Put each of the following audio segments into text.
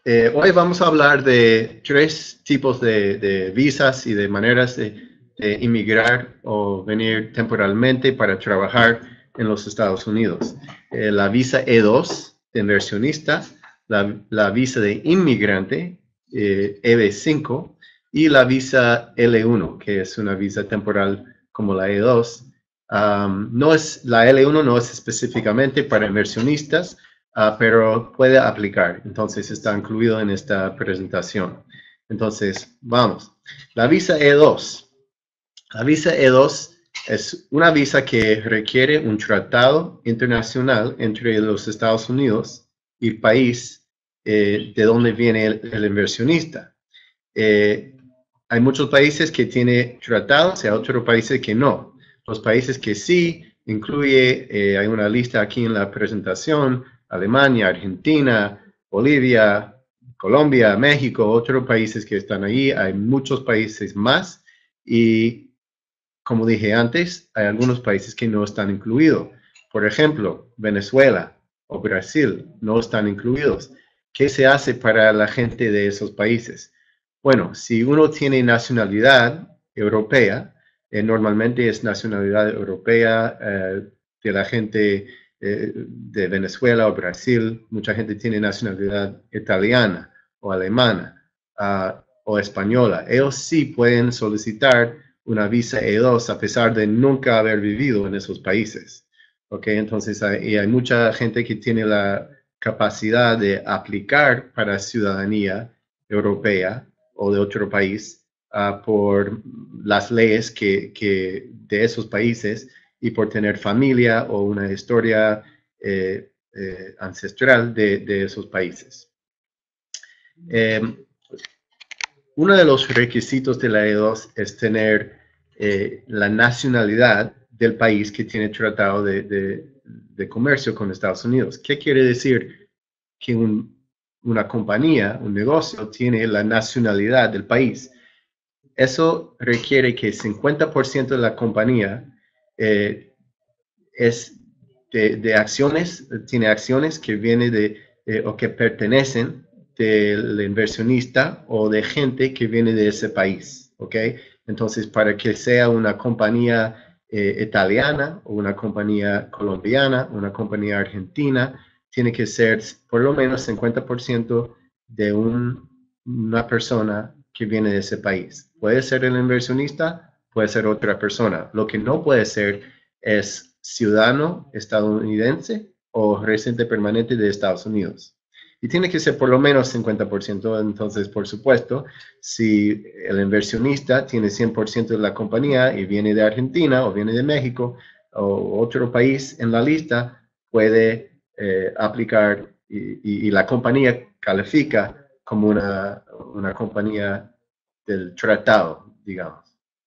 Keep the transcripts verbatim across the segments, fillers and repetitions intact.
Eh, hoy vamos a hablar de tres tipos de, de visas y de maneras de, de inmigrar o venir temporalmente para trabajar en los Estados Unidos. Eh, la visa E dos de inversionista, la, la visa de inmigrante, eh, E B cinco, y la visa L uno, que es una visa temporal como la E dos. Um, no es, la L uno no es específicamente para inversionistas, Uh, pero puede aplicar. Entonces está incluido en esta presentación. Entonces, vamos. La visa E dos. La visa E dos es una visa que requiere un tratado internacional entre los Estados Unidos y el país eh, de donde viene el, el inversionista. Eh, hay muchos países que tienen tratados y hay otros países que no. Los países que sí incluye, eh, hay una lista aquí en la presentación: Alemania, Argentina, Bolivia, Colombia, México, otros países que están ahí. Hay muchos países más y, como dije antes, hay algunos países que no están incluidos. Por ejemplo, Venezuela o Brasil no están incluidos. ¿Qué se hace para la gente de esos países? Bueno, si uno tiene nacionalidad europea, eh, normalmente es nacionalidad europea eh, de la gente eh, de Venezuela o Brasil. Mucha gente tiene nacionalidad italiana o alemana uh, o española. Ellos sí pueden solicitar una visa E dos a pesar de nunca haber vivido en esos países. ¿Ok? Entonces hay, y hay mucha gente que tiene la capacidad de aplicar para ciudadanía europea o de otro país uh, por las leyes que, que de esos países y por tener familia o una historia eh, eh, ancestral de, de, esos países. Eh, uno de los requisitos de la E dos es tener eh, la nacionalidad del país que tiene tratado de, de, de comercio con Estados Unidos. ¿Qué quiere decir? Que un, una compañía, un negocio, tiene la nacionalidad del país. Eso requiere que cincuenta por ciento de la compañía eh, es de, de, acciones, tiene acciones que vienen de, eh, o que pertenecen del inversionista o de gente que viene de ese país, ¿ok? Entonces, para que sea una compañía eh, italiana o una compañía colombiana, una compañía argentina, tiene que ser por lo menos cincuenta por ciento de un, una persona que viene de ese país. Puede ser el inversionista, puede ser otra persona. Lo que no puede ser es ciudadano estadounidense o residente permanente de Estados Unidos. Y tiene que ser por lo menos cincuenta por ciento. Entonces, por supuesto, si el inversionista tiene cien por ciento de la compañía y viene de Argentina o viene de México o otro país en la lista, puede eh, aplicar y, y, y la compañía califica como una, una compañía del tratado, digamos.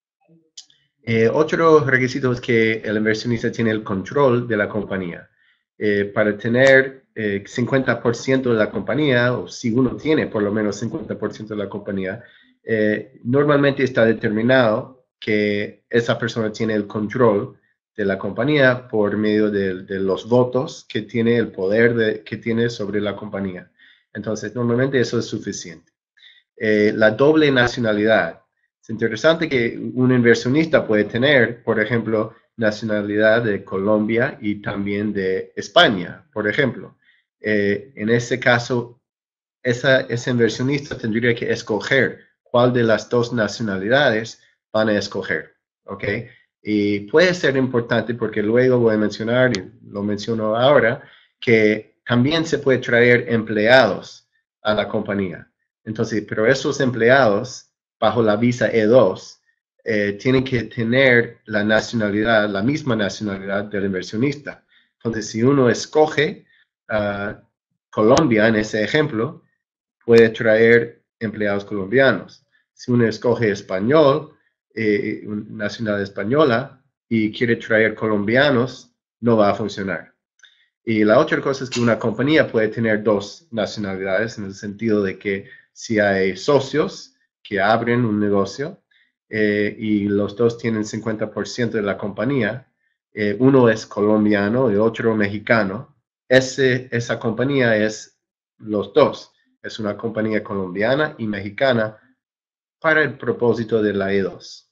Eh, otro requisito es que el inversionista tiene el control de la compañía. Eh, para tener eh, cincuenta por ciento de la compañía, o si uno tiene por lo menos cincuenta por ciento de la compañía, eh, normalmente está determinado que esa persona tiene el control de la compañía por medio de, de los votos que tiene, el poder de, que tiene sobre la compañía. Entonces, normalmente eso es suficiente. Eh, la doble nacionalidad. Es interesante que un inversionista puede tener, por ejemplo, nacionalidad de Colombia y también de España, por ejemplo. Eh, en ese caso, esa, ese inversionista tendría que escoger cuál de las dos nacionalidades van a escoger, ¿ok? Y puede ser importante porque luego voy a mencionar, y lo menciono ahora, que también se puede traer empleados a la compañía. Entonces, pero esos empleados, bajo la visa E dos, eh, tienen que tener la nacionalidad, la misma nacionalidad del inversionista. Entonces, si uno escoge uh, Colombia en ese ejemplo, puede traer empleados colombianos. Si uno escoge español, eh, nacionalidad española, y quiere traer colombianos, no va a funcionar. Y la otra cosa es que una compañía puede tener dos nacionalidades en el sentido de que si hay socios que abren un negocio eh, y los dos tienen cincuenta por ciento de la compañía, eh, uno es colombiano y otro mexicano, ese, esa compañía es los dos. Es una compañía colombiana y mexicana para el propósito de la E dos.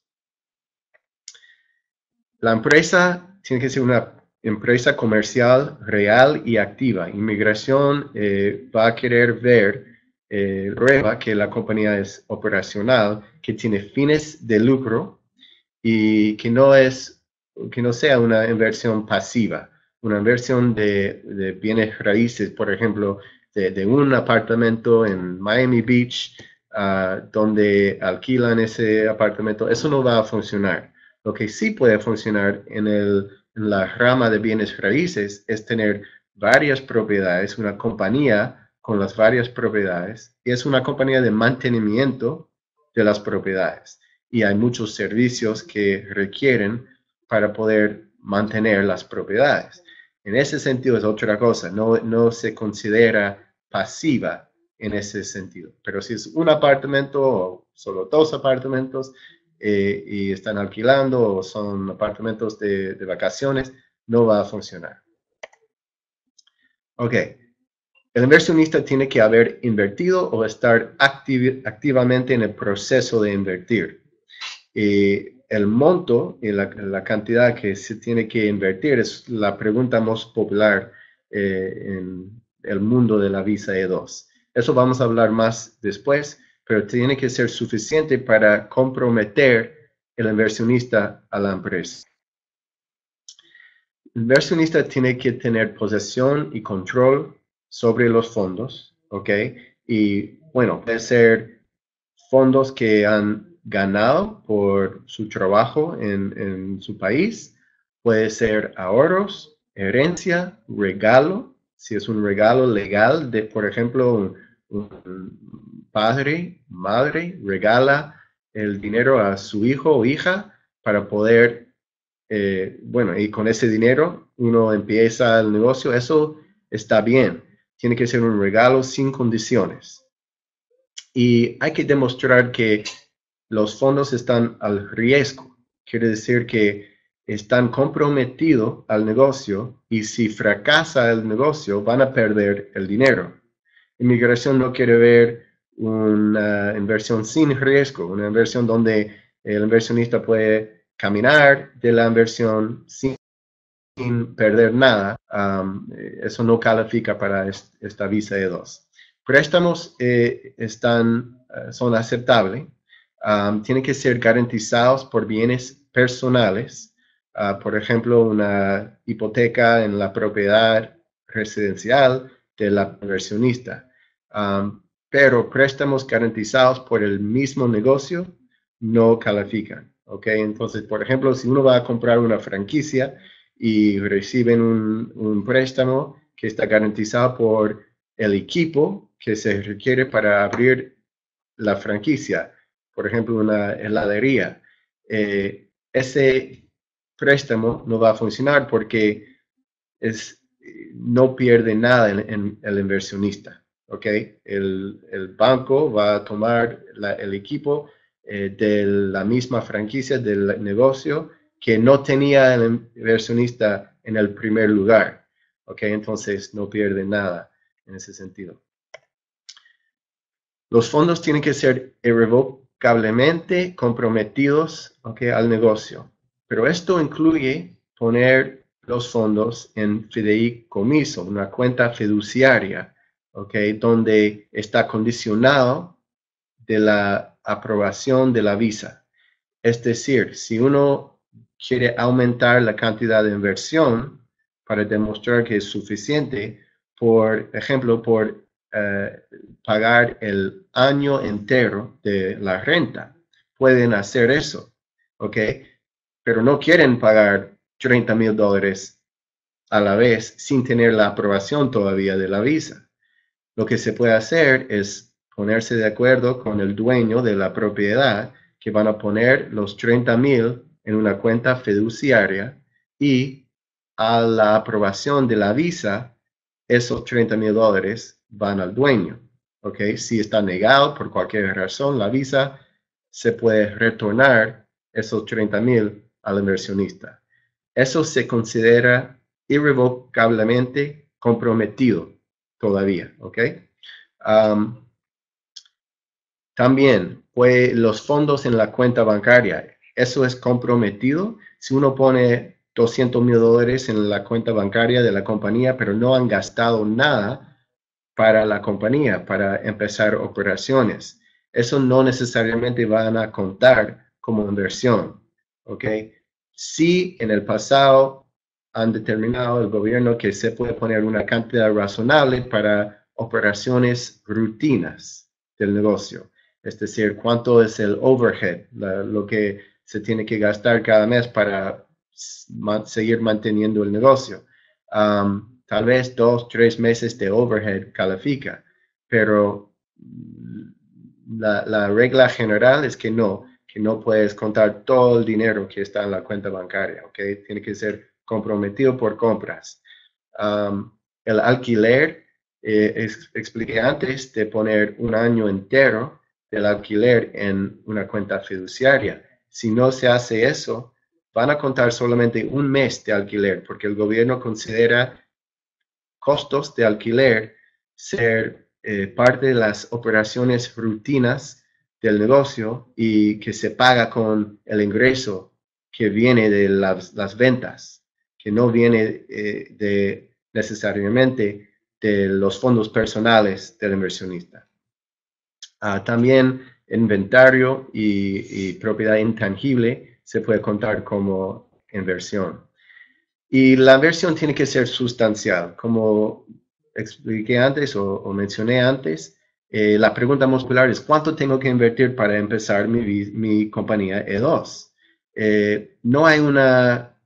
La empresa tiene que ser una empresa comercial real y activa. Inmigración eh, va a querer ver, eh, prueba que la compañía es operacional, que tiene fines de lucro y que no, es, que no sea una inversión pasiva, una inversión de, de bienes raíces, por ejemplo, de, de un apartamento en Miami Beach, uh, donde alquilan ese apartamento. Eso no va a funcionar. Lo que sí puede funcionar en, el, en la rama de bienes raíces es tener varias propiedades, una compañía con las varias propiedades, y es una compañía de mantenimiento de las propiedades. Y hay muchos servicios que requieren para poder mantener las propiedades. En ese sentido es otra cosa, no, no se considera pasiva en ese sentido. Pero si es un apartamento o solo dos apartamentos, Eh, y están alquilando o son apartamentos de, de vacaciones, no va a funcionar. Ok, el inversionista tiene que haber invertido o estar activ activamente en el proceso de invertir. Y el monto y la, la cantidad que se tiene que invertir es la pregunta más popular eh, en el mundo de la visa E dos. Eso vamos a hablar más después, pero tiene que ser suficiente para comprometer el inversionista a la empresa. El inversionista tiene que tener posesión y control sobre los fondos, ¿ok? Y bueno, puede ser fondos que han ganado por su trabajo en, en su país, puede ser ahorros, herencia, regalo, si es un regalo legal de, por ejemplo, un, un padre, madre, regala el dinero a su hijo o hija para poder, eh, bueno, y con ese dinero uno empieza el negocio, eso está bien. Tiene que ser un regalo sin condiciones. Y hay que demostrar que los fondos están al riesgo. Quiere decir que están comprometidos al negocio y si fracasa el negocio van a perder el dinero. Inmigración no quiere ver una inversión sin riesgo, una inversión donde el inversionista puede caminar de la inversión sin, sin perder nada. Um, eso no califica para est esta visa E dos. Préstamos eh, están, uh, son aceptables. Um, tienen que ser garantizados por bienes personales, uh, por ejemplo, una hipoteca en la propiedad residencial de la inversionista. Um, pero préstamos garantizados por el mismo negocio no califican. ¿Ok? Entonces, por ejemplo, si uno va a comprar una franquicia y reciben un, un préstamo que está garantizado por el equipo que se requiere para abrir la franquicia, por ejemplo, una heladería, eh, ese préstamo no va a funcionar porque es, no pierde nada en, en el inversionista. ¿Ok? El, el banco va a tomar la, el equipo eh, de la misma franquicia del negocio que no tenía el inversionista en el primer lugar. ¿Ok? Entonces no pierde nada en ese sentido. Los fondos tienen que ser irrevocablemente comprometidos, ¿okay?, al negocio. Pero esto incluye poner los fondos en fideicomiso, una cuenta fiduciaria, ¿okay?, donde está condicionado de la aprobación de la visa. Es decir, si uno quiere aumentar la cantidad de inversión para demostrar que es suficiente, por ejemplo, por Uh, pagar el año entero de la renta. Pueden hacer eso, ¿ok? Pero no quieren pagar treinta mil dólares a la vez sin tener la aprobación todavía de la visa. Lo que se puede hacer es ponerse de acuerdo con el dueño de la propiedad que van a poner los treinta mil en una cuenta fiduciaria y a la aprobación de la visa, esos treinta mil dólares van al dueño. ¿Ok? Si está negado por cualquier razón la visa, se puede retornar esos treinta mil al inversionista. Eso se considera irrevocablemente comprometido todavía. ¿Ok? Um, también, pues, los fondos en la cuenta bancaria, eso es comprometido. Si uno pone doscientos mil dólares en la cuenta bancaria de la compañía, pero no han gastado nada para la compañía, para empezar operaciones, eso no necesariamente van a contar como inversión, ¿ok? Si en el pasado han determinado el gobierno que se puede poner una cantidad razonable para operaciones rutinas del negocio, es decir, cuánto es el overhead, la, lo que se tiene que gastar cada mes para ma seguir manteniendo el negocio. Um, tal vez dos, tres meses de overhead califica, pero la, la regla general es que no, que no puedes contar todo el dinero que está en la cuenta bancaria, ¿ok? Tiene que ser comprometido por compras. Um, el alquiler, eh, es, expliqué antes de poner un año entero del alquiler en una cuenta fiduciaria. Si no se hace eso, van a contar solamente un mes de alquiler, porque el gobierno considera costos de alquiler ser eh, parte de las operaciones rutinas del negocio y que se paga con el ingreso que viene de las, las ventas, que no viene eh, de necesariamente de los fondos personales del inversionista. Uh, también inventario y, y propiedad intangible se puede contar como inversión. Y la inversión tiene que ser sustancial. Como expliqué antes o, o mencioné antes, eh, la pregunta más popular es ¿cuánto tengo que invertir para empezar mi, mi compañía E dos? Eh, no hay una,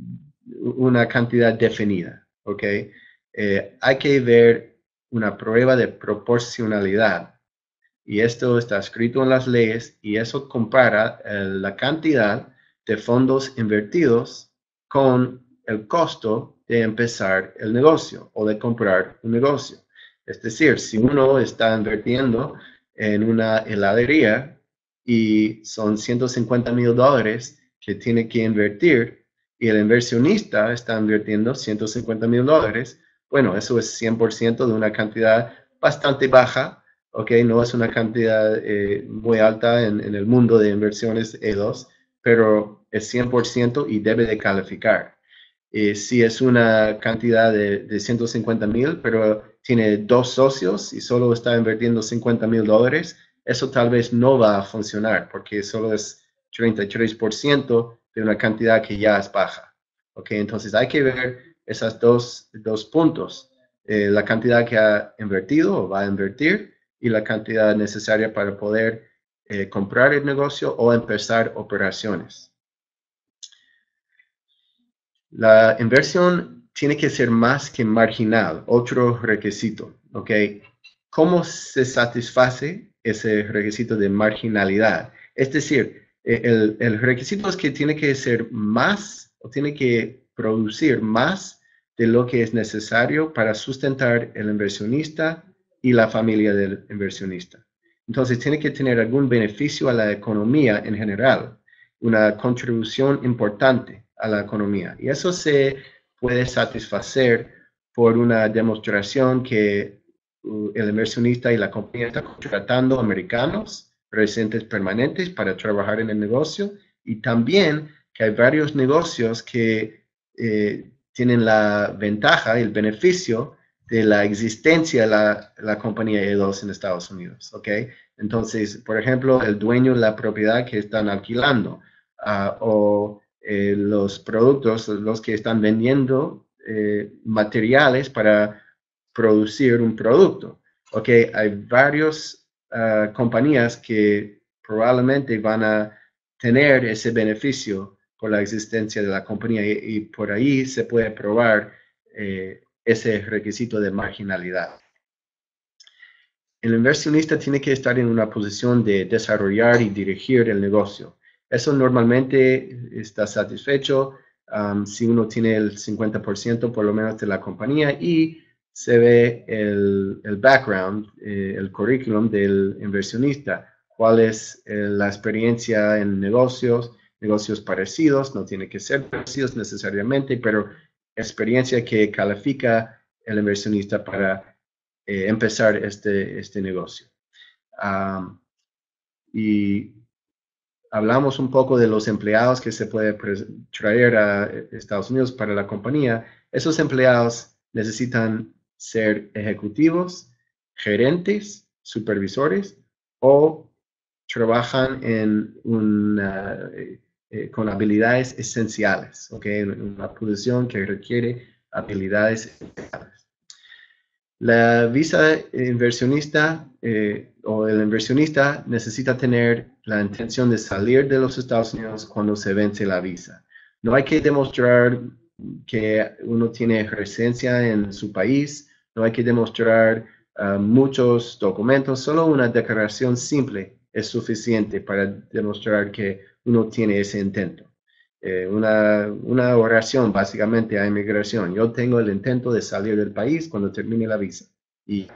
una cantidad definida, ¿ok? Eh, hay que ver una prueba de proporcionalidad. Y esto está escrito en las leyes y eso compara eh, la cantidad de fondos invertidos con el costo de empezar el negocio o de comprar un negocio. Es decir, si uno está invirtiendo en una heladería y son ciento cincuenta mil dólares que tiene que invertir y el inversionista está invirtiendo ciento cincuenta mil dólares, bueno, eso es cien por ciento de una cantidad bastante baja. Ok, no es una cantidad eh, muy alta en, en el mundo de inversiones E dos, pero es cien por ciento y debe de calificar. Eh, si es una cantidad de, de ciento cincuenta mil, pero tiene dos socios y solo está invirtiendo cincuenta mil dólares, eso tal vez no va a funcionar porque solo es treinta y tres por ciento de una cantidad que ya es baja. Ok, entonces hay que ver esos dos, dos puntos. Eh, la cantidad que ha invertido o va a invertir y la cantidad necesaria para poder eh, comprar el negocio o empezar operaciones. La inversión tiene que ser más que marginal, otro requisito, ¿ok? ¿Cómo se satisface ese requisito de marginalidad? Es decir, el, el requisito es que tiene que ser más o tiene que producir más de lo que es necesario para sustentar el inversionista y la familia del inversionista. Entonces, tiene que tener algún beneficio a la economía en general, una contribución importante a la economía. Y eso se puede satisfacer por una demostración que uh, el inversionista y la compañía están contratando americanos, residentes permanentes, para trabajar en el negocio, y también que hay varios negocios que eh, tienen la ventaja y el beneficio de la existencia de la, la compañía E dos en Estados Unidos, ¿ok? Entonces, por ejemplo, el dueño de la propiedad que están alquilando uh, o eh, los productos, los que están vendiendo eh, materiales para producir un producto, ¿ok? Hay varias uh, compañías que probablemente van a tener ese beneficio por la existencia de la compañía y, y por ahí se puede probar eh, ese requisito de marginalidad. El inversionista tiene que estar en una posición de desarrollar y dirigir el negocio. Eso normalmente está satisfecho um, si uno tiene el cincuenta por ciento por lo menos de la compañía y se ve el, el background, eh, el currículum del inversionista. Cuál es eh, la experiencia en negocios, negocios parecidos, no tiene que ser parecidos necesariamente, pero experiencia que califica el inversionista para eh, empezar este, este negocio. Um, y hablamos un poco de los empleados que se puede traer a Estados Unidos para la compañía. Esos empleados necesitan ser ejecutivos, gerentes, supervisores o trabajan en una, eh, eh, con habilidades esenciales, ¿ok? Una posición que requiere habilidades esenciales. La visa inversionista eh, o el inversionista necesita tener la intención de salir de los Estados Unidos cuando se vence la visa. No hay que demostrar que uno tiene residencia en su país, no hay que demostrar uh, muchos documentos, solo una declaración simple es suficiente para demostrar que uno tiene ese intento. Eh, una, una oración básicamente a inmigración. Yo tengo el intento de salir del país cuando termine la visa. Y,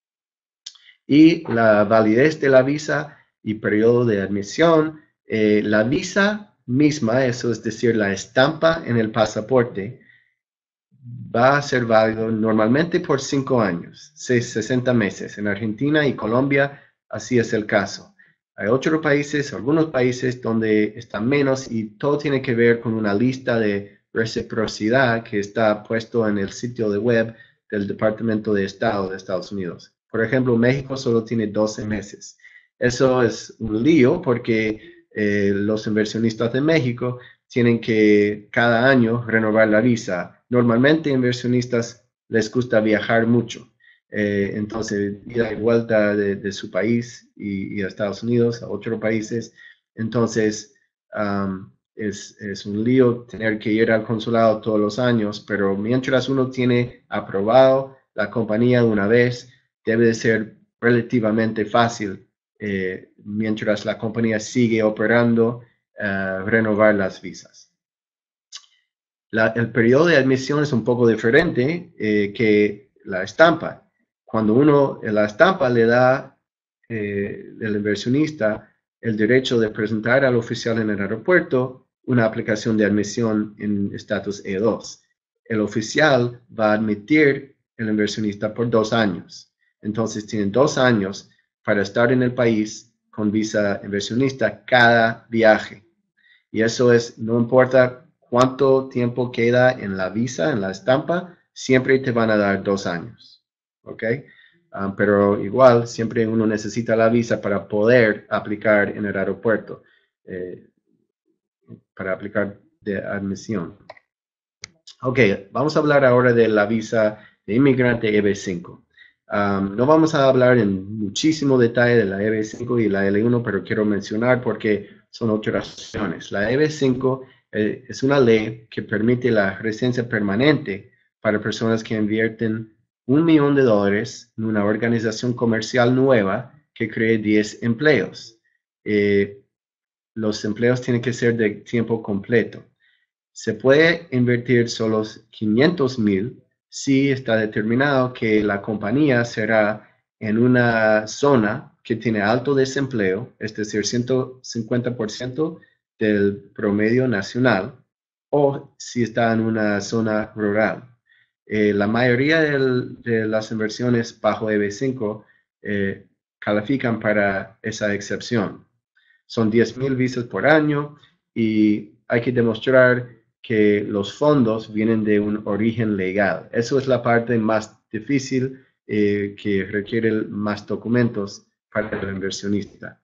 y la validez de la visa y periodo de admisión. Eh, la visa misma, eso es decir, la estampa en el pasaporte, va a ser válido normalmente por cinco años, sesenta meses. En Argentina y Colombia, así es el caso. Hay otros países, algunos países donde está menos y todo tiene que ver con una lista de reciprocidad que está puesto en el sitio de web del Departamento de Estado de Estados Unidos. Por ejemplo, México solo tiene doce meses. Eso es un lío porque eh, los inversionistas de México tienen que cada año renovar la visa. Normalmente inversionistas les gusta viajar mucho. Eh, entonces, ida y vuelta de, de su país y, y, a Estados Unidos, a otros países. Entonces, um, es, es un lío tener que ir al consulado todos los años, pero mientras uno tiene aprobado la compañía una vez, debe de ser relativamente fácil eh, mientras la compañía sigue operando, uh, renovar las visas. La, el periodo de admisión es un poco diferente eh, que la estampa. Cuando uno, la estampa le da eh, al inversionista el derecho de presentar al oficial en el aeropuerto una aplicación de admisión en estatus E dos. El oficial va a admitir al inversionista por dos años. Entonces tienen dos años para estar en el país con visa inversionista cada viaje. Y eso es, no importa cuánto tiempo queda en la visa, en la estampa, siempre te van a dar dos años. ¿Ok? Um, pero igual, siempre uno necesita la visa para poder aplicar en el aeropuerto, eh, para aplicar de admisión. Ok, vamos a hablar ahora de la visa de inmigrante E B cinco. Um, no vamos a hablar en muchísimo detalle de la E B cinco y la L uno, pero quiero mencionar porque son otras opciones. La E B cinco eh, es una ley que permite la residencia permanente para personas que invierten un millón de dólares en una organización comercial nueva que cree diez empleos. Eh, los empleos tienen que ser de tiempo completo. Se puede invertir solo quinientos mil si está determinado que la compañía será en una zona que tiene alto desempleo, es decir, ciento cincuenta por ciento del promedio nacional, o si está en una zona rural. Eh, la mayoría del, de las inversiones bajo E B cinco eh, califican para esa excepción. Son diez mil visas por año y hay que demostrar que los fondos vienen de un origen legal. Eso es la parte más difícil eh, que requiere más documentos para el inversionista.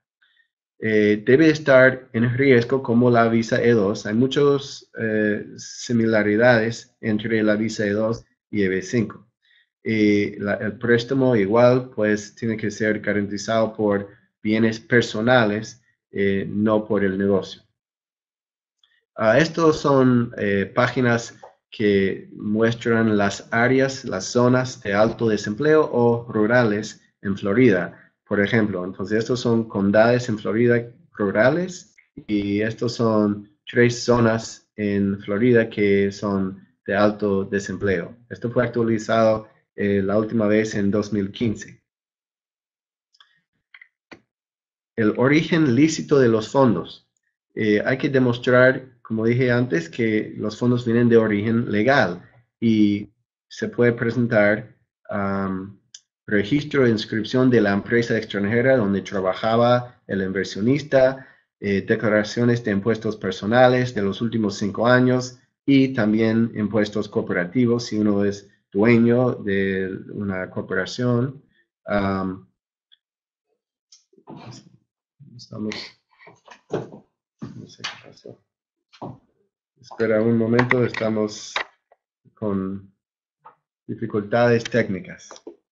Eh, debe estar en riesgo como la visa E dos. Hay muchas eh, similaridades entre la visa E dos y E B cinco. Eh, la, el préstamo igual pues tiene que ser garantizado por bienes personales, eh, no por el negocio. Uh, estos son eh, páginas que muestran las áreas, las zonas de alto desempleo o rurales en Florida, por ejemplo. Entonces, estos son condades en Florida rurales y estos son tres zonas en Florida que son de alto desempleo. Esto fue actualizado eh, la última vez en dos mil quince. El origen lícito de los fondos. Eh, hay que demostrar, como dije antes, que los fondos vienen de origen legal y se puede presentar um, registro e inscripción de la empresa extranjera donde trabajaba el inversionista, eh, declaraciones de impuestos personales de los últimos cinco años y también impuestos corporativos si uno es dueño de una corporación. Um, estamos, no sé qué pasó. Espera un momento, estamos con dificultades técnicas.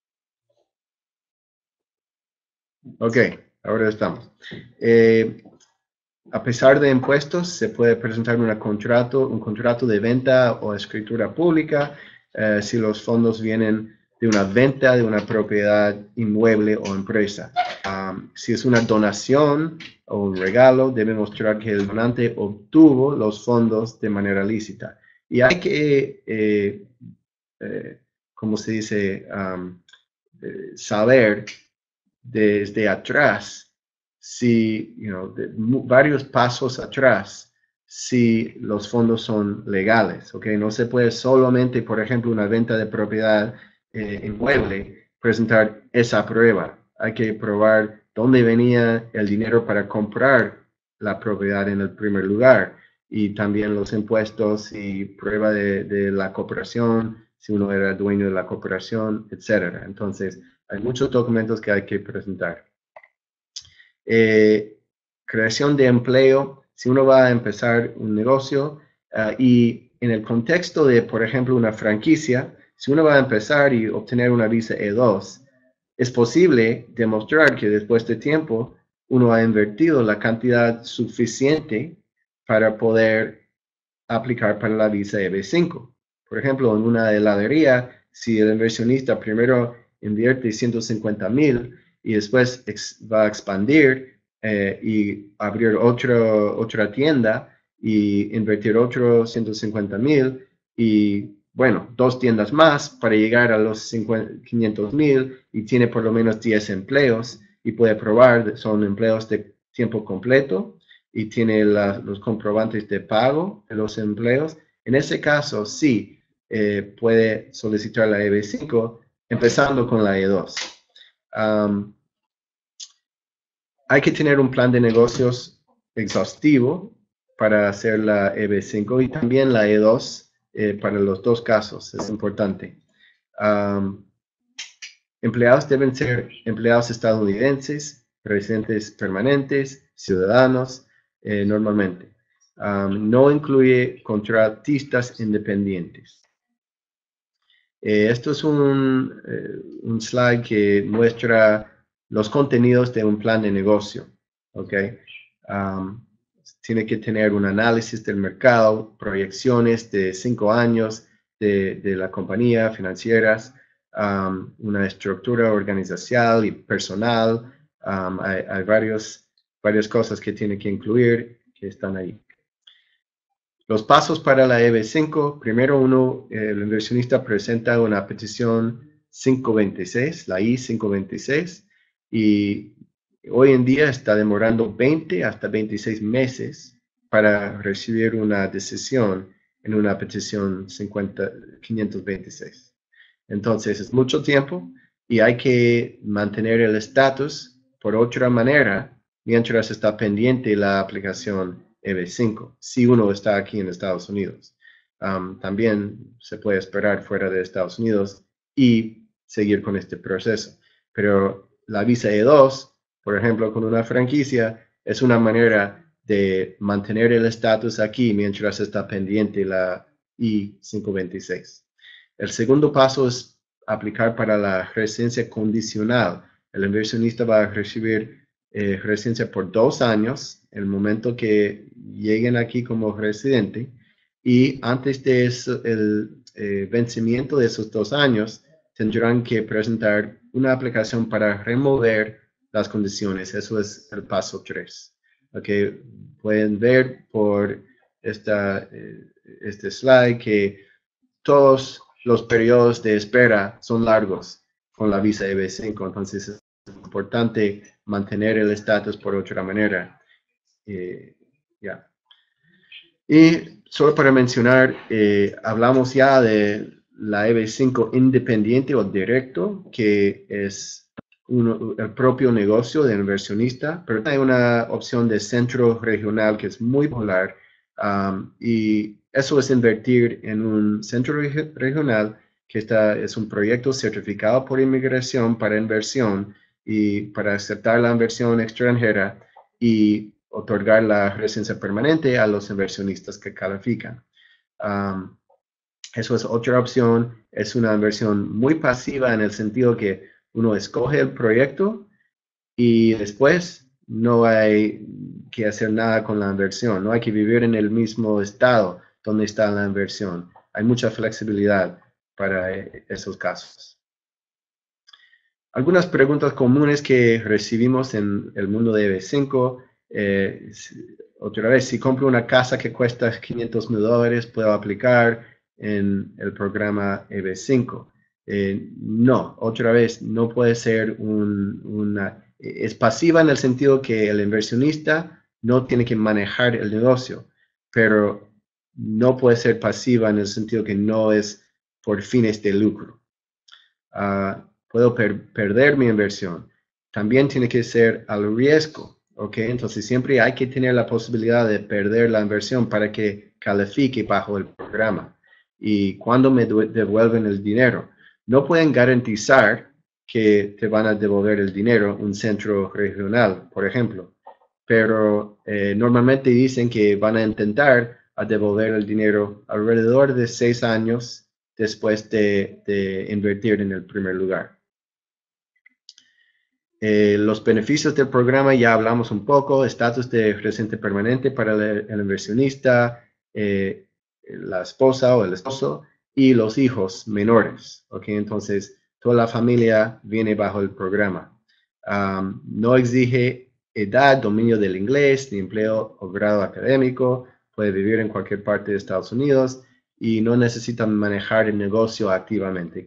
Ok, ahora estamos. Eh, a pesar de impuestos, se puede presentar una contrato, un contrato de venta o escritura pública eh, si los fondos vienen de una venta de una propiedad inmueble o empresa. Um, si es una donación o un regalo, debe mostrar que el donante obtuvo los fondos de manera lícita. Y hay que, eh, eh, ¿cómo se dice? Um, eh, saber desde atrás, si, you know, de, varios pasos atrás, si los fondos son legales, ¿ok? No se puede solamente, por ejemplo, una venta de propiedad eh, inmueble, presentar esa prueba. Hay que probar dónde venía el dinero para comprar la propiedad en el primer lugar y también los impuestos y prueba de, de la cooperación, si uno era dueño de la cooperación, etcétera. Entonces, hay muchos documentos que hay que presentar. Eh, creación de empleo. Si uno va a empezar un negocio uh, y en el contexto de, por ejemplo, una franquicia, si uno va a empezar y obtener una visa E dos, es posible demostrar que después de tiempo uno ha invertido la cantidad suficiente para poder aplicar para la visa E B cinco. Por ejemplo, en una heladería, si el inversionista primero invierte ciento cincuenta mil y después va a expandir eh, y abrir otro, otra tienda y invertir otros ciento cincuenta mil y, bueno, dos tiendas más para llegar a los quinientos mil y tiene por lo menos diez empleos y puede probar, son empleos de tiempo completo y tiene la, los comprobantes de pago de los empleos. En ese caso, sí, eh, puede solicitar la E B cinco empezando con la E dos. Um, hay que tener un plan de negocios exhaustivo para hacer la E B cinco y también la E dos eh, para los dos casos, es importante. Um, empleados deben ser empleados estadounidenses, residentes permanentes, ciudadanos, eh, normalmente. Um, no incluye contratistas independientes. Eh, esto es un, eh, un slide que muestra los contenidos de un plan de negocio. ¿Okay? Um, tiene que tener un análisis del mercado, proyecciones de cinco años de, de la compañía, financieras, um, una estructura organizacional y personal. Um, hay hay varios, varias cosas que tiene que incluir que están ahí. Los pasos para la E B cinco, primero uno, el inversionista presenta una petición cinco veintiséis, la I cinco veintiséis, y hoy en día está demorando veinte hasta veintiséis meses para recibir una decisión en una petición quinientos veintiséis. Entonces es mucho tiempo y hay que mantener el estatus por otra manera mientras está pendiente la aplicación E B cinco, si uno está aquí en Estados Unidos. Um, también se puede esperar fuera de Estados Unidos y seguir con este proceso. Pero la visa E dos, por ejemplo, con una franquicia, es una manera de mantener el estatus aquí mientras está pendiente la I cinco veintiséis. El segundo paso es aplicar para la residencia condicional. El inversionista va a recibir eh, residencia por dos años, el momento que lleguen aquí como residente, y antes de eso, el eh, vencimiento de esos dos años, tendrán que presentar una aplicación para remover las condiciones. Eso es el paso tres. Okay. Pueden ver por esta, eh, este slide que todos los periodos de espera son largos con la visa E B cinco, entonces es importante mantener el estatus por otra manera. Eh, yeah. Y solo para mencionar, eh, hablamos ya de la E B cinco independiente o directo, que es uno, el propio negocio del inversionista, pero hay una opción de centro regional que es muy popular, um, y eso es invertir en un centro reg regional que está, es un proyecto certificado por inmigración para inversión y para aceptar la inversión extranjera y otorgar la residencia permanente a los inversionistas que califican. Um, eso es otra opción, es una inversión muy pasiva en el sentido que uno escoge el proyecto y después no hay que hacer nada con la inversión, no hay que vivir en el mismo estado donde está la inversión. Hay mucha flexibilidad para esos casos. Algunas preguntas comunes que recibimos en el mundo de E B cinco. Eh, otra vez, si compro una casa que cuesta quinientos mil dólares, ¿puedo aplicar en el programa E B cinco? Eh, no, otra vez, no puede ser un, una... Es pasiva en el sentido que el inversionista no tiene que manejar el negocio, pero no puede ser pasiva en el sentido que no es por fines de lucro. Uh, puedo per perder mi inversión. También tiene que ser al riesgo, ¿ok? Entonces siempre hay que tener la posibilidad de perder la inversión para que califique bajo el programa. Y cuando me devuelven el dinero, no pueden garantizar que te van a devolver el dinero un centro regional, por ejemplo. Pero eh, normalmente dicen que van a intentar a devolver el dinero alrededor de seis años después de, de invertir en el primer lugar. Eh, los beneficios del programa ya hablamos un poco, estatus de residente permanente para el, el inversionista, eh, la esposa o el esposo y los hijos menores. ¿Okay? Entonces, toda la familia viene bajo el programa. Um, no exige edad, dominio del inglés, ni empleo o grado académico, puede vivir en cualquier parte de Estados Unidos y no necesitan manejar el negocio activamente.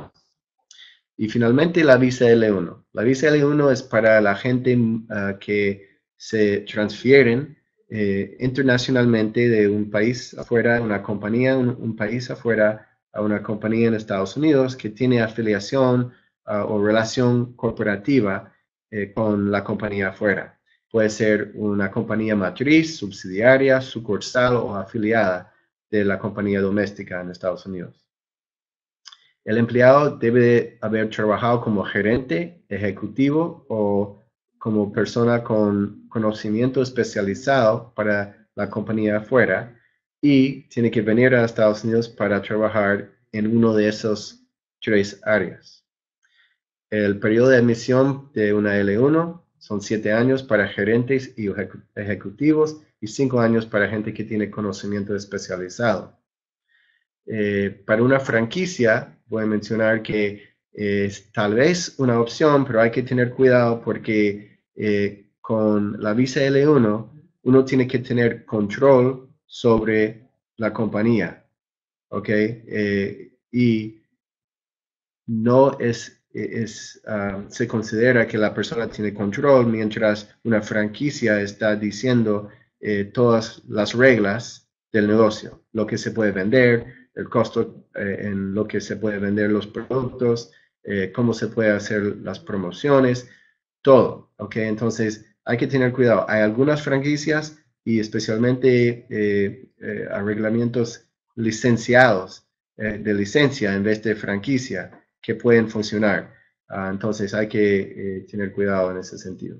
Y finalmente la visa L uno. La visa L uno es para la gente uh, que se transfieren eh, internacionalmente de un país afuera, una compañía, un, un país afuera, a una compañía en Estados Unidos que tiene afiliación uh, o relación corporativa eh, con la compañía afuera. Puede ser una compañía matriz, subsidiaria, sucursal o afiliada de la compañía doméstica en Estados Unidos. El empleado debe haber trabajado como gerente, ejecutivo o como persona con conocimiento especializado para la compañía afuera y tiene que venir a Estados Unidos para trabajar en uno de esos tres áreas. El periodo de admisión de una L uno son siete años para gerentes y ejecutivos y cinco años para gente que tiene conocimiento especializado. Eh, para una franquicia, voy a mencionar que es tal vez una opción, pero hay que tener cuidado porque eh, con la visa L uno, uno tiene que tener control sobre la compañía, ¿ok? Eh, y no es, es uh, se considera que la persona tiene control mientras una franquicia está diciendo eh, todas las reglas del negocio, lo que se puede vender, el costo eh, en lo que se puede vender los productos, eh, cómo se puede hacer las promociones, todo, ¿ok? Entonces hay que tener cuidado. Hay algunas franquicias y especialmente eh, eh, arreglamientos licenciados, eh, de licencia en vez de franquicia, que pueden funcionar. Uh, entonces hay que eh, tener cuidado en ese sentido.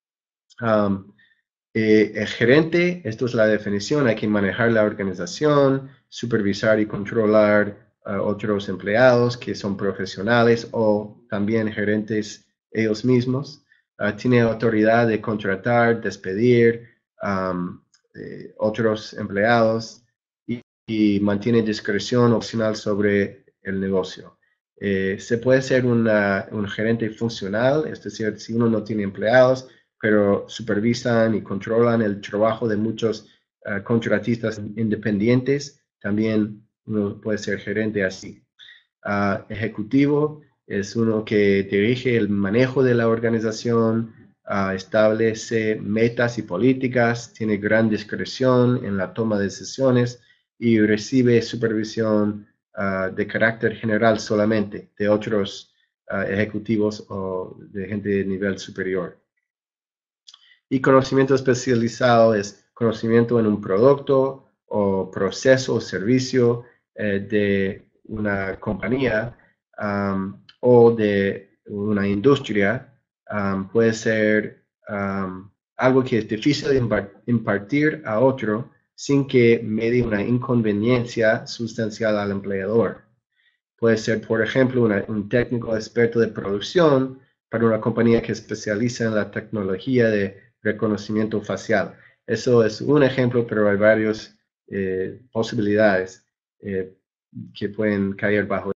Um, eh, el gerente, esto es la definición, hay que manejar la organización, supervisar y controlar uh, otros empleados que son profesionales o también gerentes ellos mismos. Uh, tiene autoridad de contratar, despedir um, eh, otros empleados y, y mantiene discreción opcional sobre el negocio. Eh, se puede ser una, un gerente funcional, es decir, si uno no tiene empleados, pero supervisan y controlan el trabajo de muchos uh, contratistas independientes, también uno puede ser gerente así. Uh, ejecutivo es uno que dirige el manejo de la organización, uh, establece metas y políticas, tiene gran discreción en la toma de decisiones y recibe supervisión uh, de carácter general solamente, de otros uh, ejecutivos o de gente de nivel superior. Y conocimiento especializado es conocimiento en un producto o proceso o servicio eh, de una compañía um, o de una industria. Um, puede ser um, algo que es difícil de impartir a otro sin que medie una inconveniencia sustancial al empleador. Puede ser, por ejemplo, una, un técnico experto de producción para una compañía que especializa en la tecnología de reconocimiento facial. Eso es un ejemplo, pero hay varias eh, posibilidades eh, que pueden caer bajo